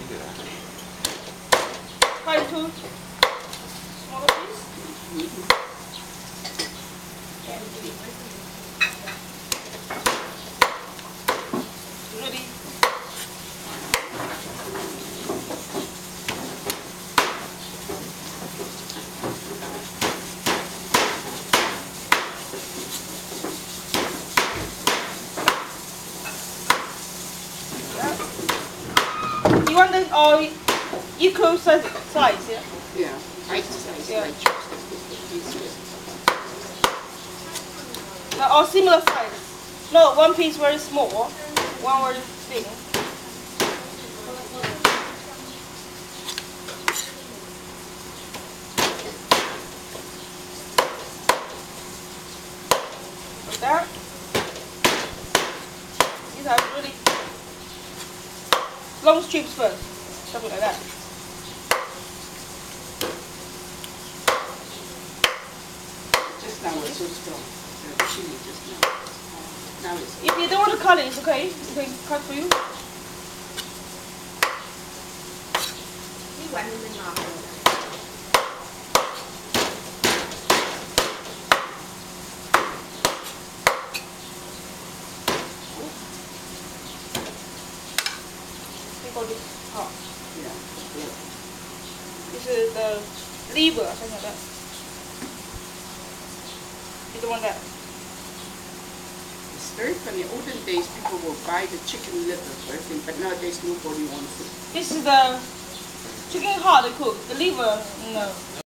Cut into smaller piece. Ready. You want them all equal size, yeah? Yeah, right size. Yeah. Right size. They're all similar size. No, one piece very small, one very big. Like that. These are really long strips first, something like that. Just now it's so strong. The chili just now. Now it's. If you don't want to cut it, it's okay. You can cut for you. Cái quạnh mình ngọt rồi. Oh. Yeah. Yeah. This is the liver, something like that. You don't want that. It's very funny. Olden days, people will buy the chicken liver for everything, but nowadays nobody wants it. This is the chicken heart they cook. The liver, no.